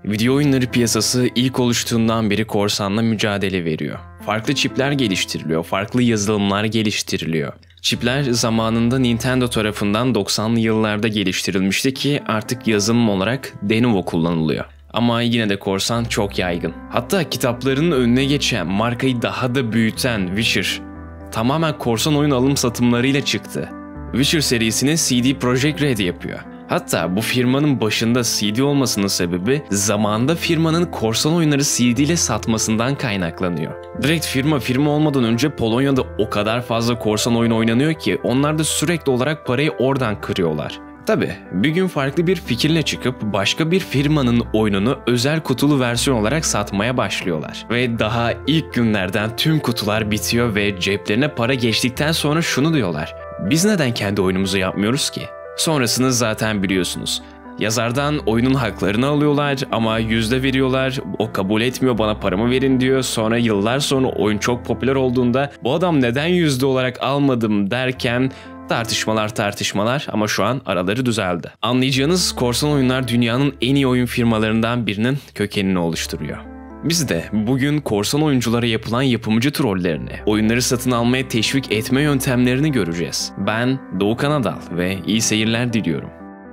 Video oyunları piyasası ilk oluştuğundan beri korsanla mücadele veriyor. Farklı çipler geliştiriliyor, farklı yazılımlar geliştiriliyor. Çipler zamanında Nintendo tarafından 90'lı yıllarda geliştirilmişti ki artık yazılım olarak Lenovo kullanılıyor. Ama yine de korsan çok yaygın. Hatta kitapların önüne geçen, markayı daha da büyüten Witcher tamamen korsan oyun alım satımlarıyla çıktı. Witcher serisini CD Projekt Red yapıyor. Hatta bu firmanın başında CD olmasının sebebi zamanında firmanın korsan oyunları CD ile satmasından kaynaklanıyor. Direkt firma olmadan önce Polonya'da o kadar fazla korsan oyun oynanıyor ki onlar da sürekli olarak parayı oradan kırıyorlar. Tabi bir gün farklı bir fikirle çıkıp başka bir firmanın oyununu özel kutulu versiyon olarak satmaya başlıyorlar. Ve daha ilk günlerden tüm kutular bitiyor ve ceplerine para geçtikten sonra şunu diyorlar: biz neden kendi oyunumuzu yapmıyoruz ki? Sonrasını zaten biliyorsunuz. Yazardan oyunun haklarını alıyorlar ama yüzde veriyorlar, o kabul etmiyor, bana paramı verin diyor. Sonra yıllar sonra oyun çok popüler olduğunda bu adam neden yüzde olarak almadım derken tartışmalar ama şu an araları düzeldi. Anlayacağınız korsan oyunlar dünyanın en iyi oyun firmalarından birinin kökenini oluşturuyor. Biz de bugün korsan oyunculara yapılan yapımcı trollerini, oyunları satın almaya teşvik etme yöntemlerini göreceğiz. Ben Doğukan Adal ve iyi seyirler diliyorum.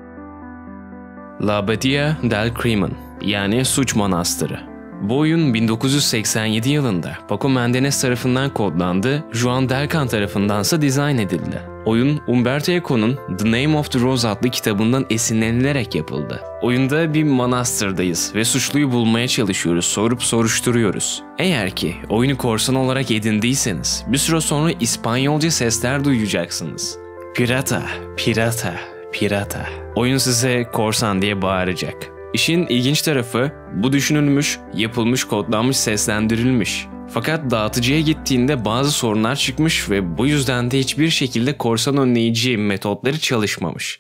L'Abbadia del Crimen, yani Suç Manastırı. Bu oyun 1987 yılında Paco Mendes tarafından kodlandı, Juan Delcan tarafındansa dizayn edildi. Oyun, Umberto Eco'nun The Name of the Rose adlı kitabından esinlenilerek yapıldı. Oyunda bir manastırdayız ve suçluyu bulmaya çalışıyoruz, sorup soruşturuyoruz. Eğer ki oyunu korsan olarak edindiyseniz bir süre sonra İspanyolca sesler duyacaksınız. Pirata, pirata, pirata. Oyun size korsan diye bağıracak. İşin ilginç tarafı, bu düşünülmüş, yapılmış, kodlanmış, seslendirilmiş. Fakat dağıtıcıya gittiğinde bazı sorunlar çıkmış ve bu yüzden de hiçbir şekilde korsan önleyici metotları çalışmamış.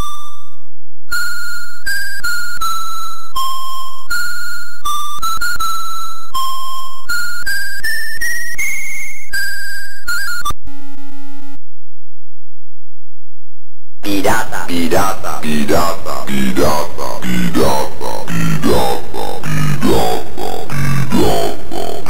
Pirata, pirata, pirata, pirata, pirata, pirata, pirata.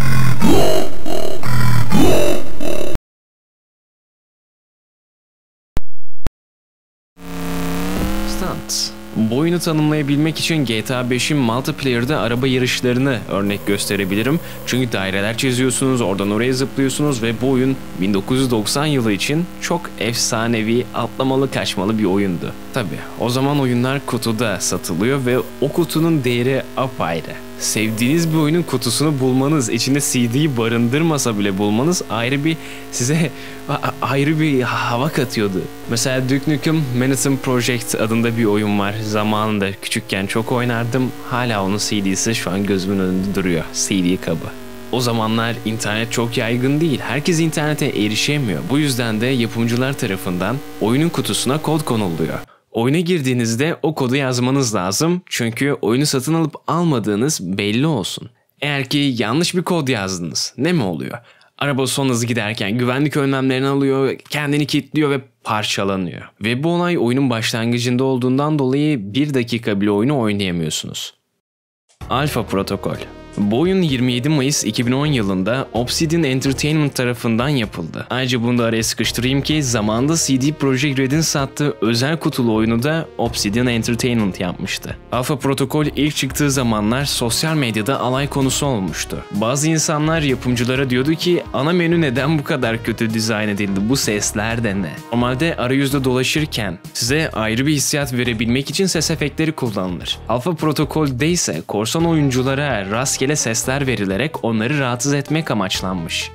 Stunt. Bu oyunu tanımlayabilmek için GTA 5'in multiplayer'da araba yarışlarını örnek gösterebilirim. Çünkü daireler çiziyorsunuz, oradan oraya zıplıyorsunuz ve bu oyun 1990 yılı için çok efsanevi, atlamalı kaçmalı bir oyundu. Tabi o zaman oyunlar kutuda satılıyor ve o kutunun değeri apayrı. Sevdiğiniz bir oyunun kutusunu bulmanız, içinde CD'yi barındırmasa bile bulmanız size ayrı bir hava katıyordu. Mesela Duke Nukem Manhattan Project adında bir oyun var. Zamanında küçükken çok oynardım. Hala onun CD'si şu an gözümün önünde duruyor. CD kabı. O zamanlar internet çok yaygın değil. Herkes internete erişemiyor. Bu yüzden de yapımcılar tarafından oyunun kutusuna kod konuluyor. Oyuna girdiğinizde o kodu yazmanız lazım çünkü oyunu satın alıp almadığınız belli olsun. Eğer ki yanlış bir kod yazdınız, ne mi oluyor? Araba son hızı giderken güvenlik önlemlerini alıyor, kendini kilitliyor ve parçalanıyor. Ve bu olay oyunun başlangıcında olduğundan dolayı 1 dakika bile oyunu oynayamıyorsunuz. Alpha Protocol. Bu oyun 27 Mayıs 2010 yılında Obsidian Entertainment tarafından yapıldı. Ayrıca bunu da araya sıkıştırayım ki zamanında CD Projekt Red'in sattığı özel kutulu oyunu da Obsidian Entertainment yapmıştı. Alpha Protocol ilk çıktığı zamanlar sosyal medyada alay konusu olmuştu. Bazı insanlar yapımcılara diyordu ki ana menü neden bu kadar kötü dizayn edildi, bu sesler de ne? Normalde arayüzde dolaşırken size ayrı bir hissiyat verebilmek için ses efektleri kullanılır. Alpha Protocol'de ise korsan oyunculara rastgele sesler verilerek onları rahatsız etmek amaçlanmış.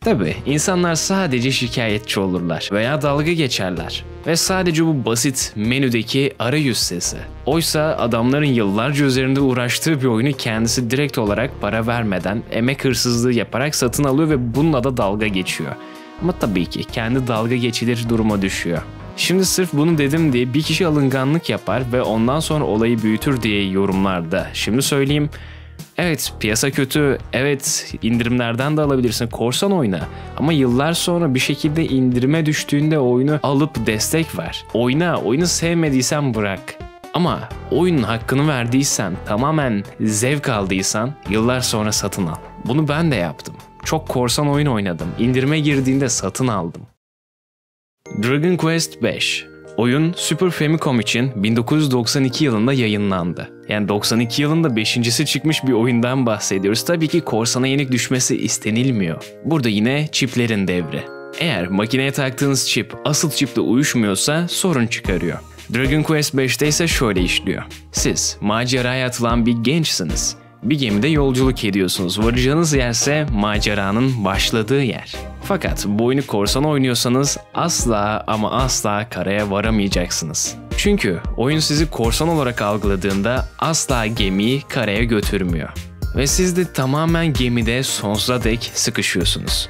Tabii insanlar sadece şikayetçi olurlar veya dalga geçerler ve sadece bu basit menüdeki arayüz sesi. Oysa adamların yıllarca üzerinde uğraştığı bir oyunu kendisi direkt olarak para vermeden emek hırsızlığı yaparak satın alıyor ve bununla da dalga geçiyor. Ama tabii ki kendi dalga geçilir duruma düşüyor. Şimdi sırf bunu dedim diye bir kişi alınganlık yapar ve ondan sonra olayı büyütür diye yorumlarda. Şimdi söyleyeyim. Evet, piyasa kötü, evet indirimlerden de alabilirsin, korsan oyna. Ama yıllar sonra bir şekilde indirime düştüğünde oyunu alıp destek ver. Oyna, oyunu sevmediysen bırak. Ama oyunun hakkını verdiysen, tamamen zevk aldıysan yıllar sonra satın al. Bunu ben de yaptım. Çok korsan oyun oynadım. İndirime girdiğinde satın aldım. Dragon Quest V. Oyun Super Famicom için 1992 yılında yayınlandı. Yani 92 yılında 5.'si çıkmış bir oyundan bahsediyoruz. Tabii ki korsana yenik düşmesi istenilmiyor. Burada yine çiplerin devri. Eğer makineye taktığınız çip asıl çiple uyuşmuyorsa sorun çıkarıyor. Dragon Quest V'te ise şöyle işliyor. Siz maceraya atılan bir gençsiniz. Bir gemide yolculuk ediyorsunuz. Varacağınız yerse maceranın başladığı yer. Fakat bu oyunu korsan oynuyorsanız asla ama asla karaya varamayacaksınız. Çünkü oyun sizi korsan olarak algıladığında asla gemiyi karaya götürmüyor. Ve siz de tamamen gemide sonsuza dek sıkışıyorsunuz.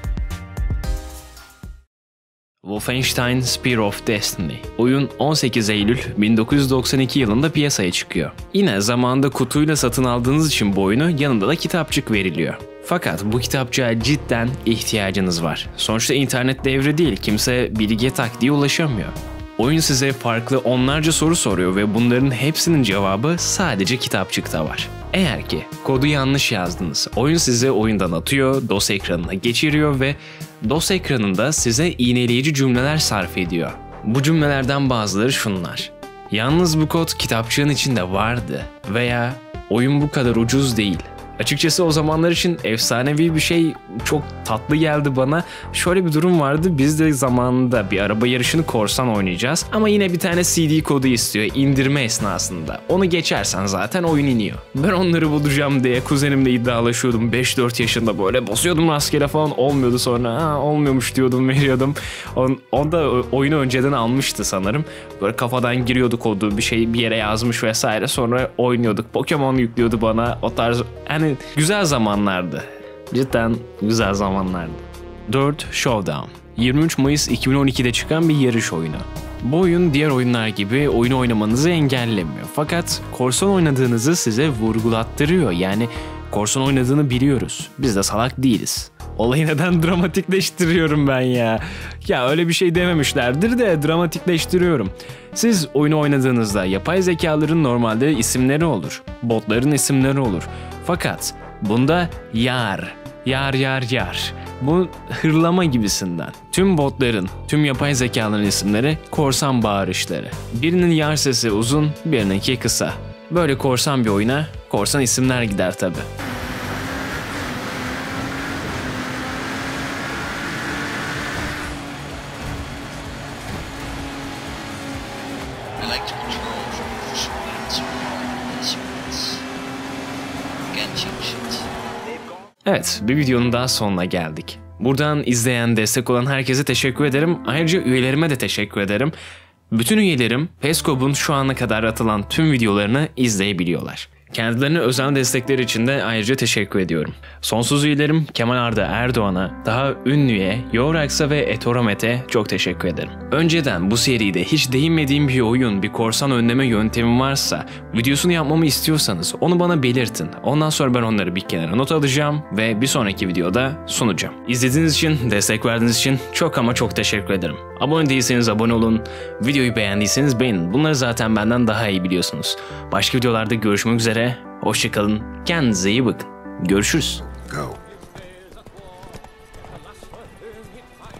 Wolfenstein: Spear of Destiny. Oyun 18 Eylül 1992 yılında piyasaya çıkıyor. Yine zamanında kutuyla satın aldığınız için bu oyunu yanında da kitapçık veriliyor. Fakat bu kitapçığa cidden ihtiyacınız var. Sonuçta internet devri değil, kimse bilgiye tak diye ulaşamıyor. Oyun size farklı onlarca soru soruyor ve bunların hepsinin cevabı sadece kitapçıkta var. Eğer ki kodu yanlış yazdınız, oyun size oyundan atıyor, DOS ekranına geçiriyor ve DOS ekranında size iğneleyici cümleler sarf ediyor. Bu cümlelerden bazıları şunlar: yalnız bu kod kitapçığın içinde vardı veya oyun bu kadar ucuz değil. Açıkçası o zamanlar için efsanevi bir şey, çok tatlı geldi bana. Şöyle bir durum vardı, biz de zamanında bir araba yarışını korsan oynayacağız ama yine bir tane CD kodu istiyor indirme esnasında. Onu geçersen zaten oyun iniyor. Ben onları bulacağım diye kuzenimle iddialaşıyordum 5-4 yaşında, böyle basıyordum rastgele falan, olmuyordu, sonra olmuyormuş diyordum, veriyordum. Onda oyunu önceden almıştı sanırım. Böyle kafadan giriyordu kodu, bir yere yazmış vesaire, sonra oynuyorduk. Pokemon yüklüyordu bana, o tarz. Yani güzel zamanlardı. Cidden güzel zamanlardı. 4 Showdown. 23 Mayıs 2012'de çıkan bir yarış oyunu. Bu oyun diğer oyunlar gibi oyunu oynamanızı engellemiyor. Fakat korsan oynadığınızı size vurgulattırıyor. Yani korsan oynadığını biliyoruz. Biz de salak değiliz. Olayı neden dramatikleştiriyorum ben ya? Ya öyle bir şey dememişlerdir de dramatikleştiriyorum. Siz oyunu oynadığınızda yapay zekaların normalde isimleri olur. Botların isimleri olur. Fakat bunda yar. Bu hırlama gibisinden. Tüm botların, tüm yapay zekaların isimleri korsan bağırışları. Birinin yar sesi uzun, birininki kısa. Böyle korsan bir oyuna korsan isimler gider tabi. Evet, bir videonun daha sonuna geldik. Buradan izleyen, destek olan herkese teşekkür ederim. Ayrıca üyelerime de teşekkür ederim. Bütün üyelerim Peskob'un şu ana kadar atılan tüm videolarını izleyebiliyorlar. Kendilerine özel destekleri için de ayrıca teşekkür ediyorum. Sonsuz üyelerim Kemal Arda Erdoğan'a, daha ünlüye, Yorax'a ve Etoromet'e çok teşekkür ederim. Önceden bu seride hiç değinmediğim bir oyun, bir korsan önleme yöntemi varsa, videosunu yapmamı istiyorsanız onu bana belirtin. Ondan sonra ben onları bir kenara not alacağım ve bir sonraki videoda sunacağım. İzlediğiniz için, destek verdiğiniz için çok ama çok teşekkür ederim. Abone değilseniz abone olun, videoyu beğendiyseniz beğenin. Bunları zaten benden daha iyi biliyorsunuz. Başka videolarda görüşmek üzere. Hoşça kalın. Kendinize iyi bakın. Görüşürüz. Go.